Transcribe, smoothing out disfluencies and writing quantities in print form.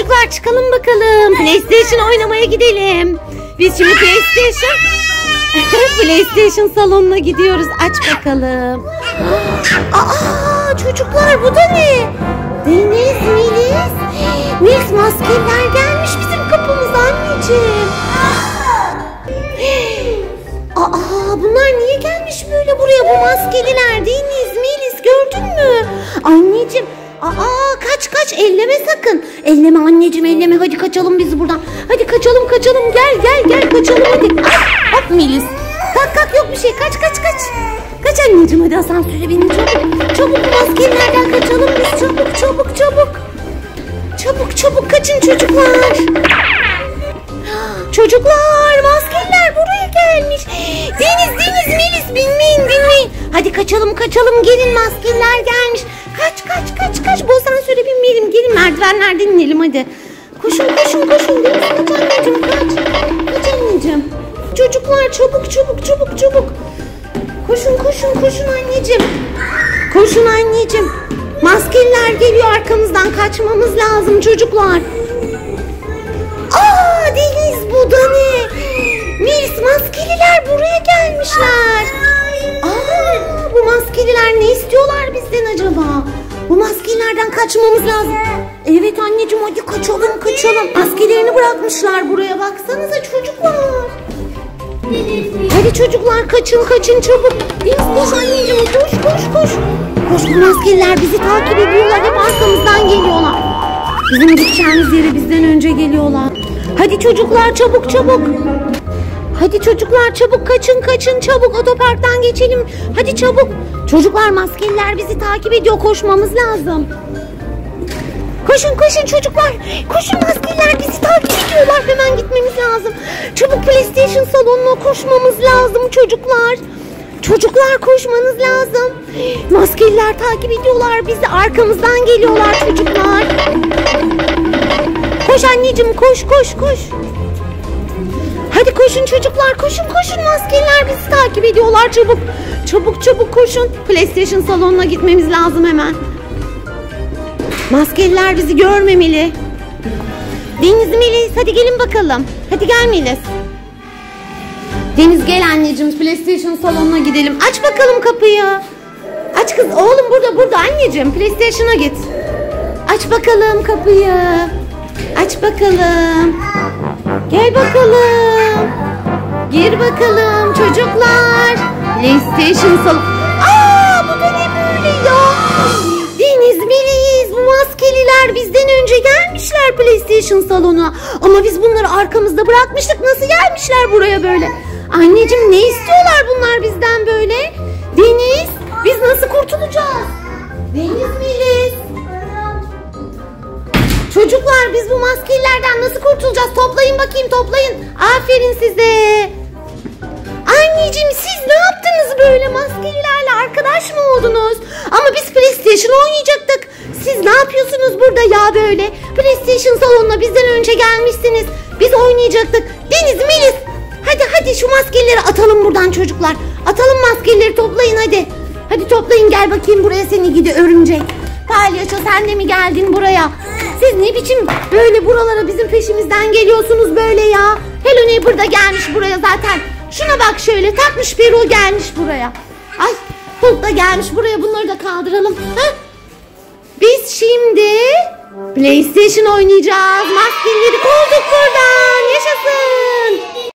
çocuklar çıkalım bakalım. PlayStation oynamaya gidelim. Biz şimdi PlayStation salonuna gidiyoruz. Aç bakalım. Aa, çocuklar bu da ne? Deniz, Melis maskeler gelmiş bizim kapımıza anneciğim. Aa, bunlar niye gelmiş böyle buraya, bu maskeliler? Deniz, Melis gördün mü? Anneciğim. Aa, kaç elleme sakın. Elleme anneciğim, elleme. Hadi kaçalım biz buradan. Hadi kaçalım. Gel kaçalım hadi. Hop Melis. Kalk yok bir şey. Kaç. Kaç anneciğim, hadi asansöre binin çabuk. Bu maskelilerden kaçalım biz. Çabuk kaçın çocuklar. Çocuklar, maskeliler buraya gelmiş. Deniz, Melis binmeyin. Hadi kaçalım gelin, maskeliler gelmiş. Kaç. Bu asansöre binmeyelim. Gelin merdivenlerden inelim hadi. Koşun. Deniz kaç anneciğim, kaç anneciğim. Çocuklar çabuk. Koşun anneciğim. Koşun anneciğim. Maskeliler geliyor arkamızdan, kaçmamız lazım çocuklar. Aa, Deniz bu da ne? Melis, maskeliler buraya gelmişler. Aa, bu maskeliler ne istiyorlar bizden acaba? Bu maskelilerden kaçmamız lazım. Evet anneciğim, hadi kaçalım. Maskelerini bırakmışlar buraya, baksanıza çocuklar. Hadi çocuklar kaçın çabuk. Deniz koş anneciğim, koş. Bu maskeliler bizi takip ediyorlar, hep arkamızdan geliyorlar. Bizim gideceğimiz yere bizden önce geliyorlar. Hadi çocuklar çabuk. Hadi çocuklar çabuk kaçın çabuk, otoparktan geçelim. Hadi çabuk. Çocuklar, maskeliler bizi takip ediyor, koşmamız lazım. Koşun çocuklar. Koşun, maskeliler bizi takip ediyorlar. Hemen gitmemiz lazım. Çabuk PlayStation salonuna koşmamız lazım çocuklar. Çocuklar, koşmanız lazım. Maskeliler takip ediyorlar bizi, arkamızdan geliyorlar çocuklar. Koş anneciğim, koş. Hadi koşun çocuklar, koşun. Maskeliler bizi takip ediyorlar, çabuk koşun. PlayStation salonuna gitmemiz lazım hemen. Maskeliler bizi görmemeli. Deniz, Melis, hadi gelin bakalım. Hadi gel Melis. Deniz gel anneciğim, PlayStation salonuna gidelim. Aç bakalım kapıyı. Aç kız, oğlum burada anneciğim, PlayStation'a git. Aç bakalım kapıyı. Aç bakalım. Gel bakalım. Gir bakalım çocuklar. PlayStation salonu. Aa, bu da ne böyle ya? Deniz, Melis, bu maskeliler bizden önce gelmişler PlayStation salonuna. Ama biz bunları arkamızda bırakmıştık. Nasıl gelmişler buraya böyle? Anneciğim, ne istiyorlar bunlar bizden böyle? Deniz, biz nasıl kurtulacağız? Deniz, Melis. Çocuklar, biz bu maskelilerden nasıl kurtulacağız? Toplayın bakayım, toplayın. Aferin size. Anneciğim, siz ne yaptınız böyle? Maskelilerle arkadaş mı oldunuz? Ama biz PlayStation oynayacaktık. Siz ne yapıyorsunuz burada ya böyle? PlayStation salonuna bizden önce gelmişsiniz. Biz oynayacaktık. Deniz, Melis, hadi şu maskeleri atalım buradan çocuklar. Atalım maskeleri, toplayın hadi. Hadi toplayın, gel bakayım buraya seni gidi örümcek. Palyaço, sen de mi geldin buraya? Siz ne biçim böyle buralara bizim peşimizden geliyorsunuz böyle ya? Hello Neighbor da gelmiş buraya zaten. Şuna bak, şöyle takmış peruğu, gelmiş buraya. Ay, Hulk da gelmiş buraya, bunları da kaldıralım. Heh. Biz şimdi PlayStation oynayacağız. Maskeleri bulduk.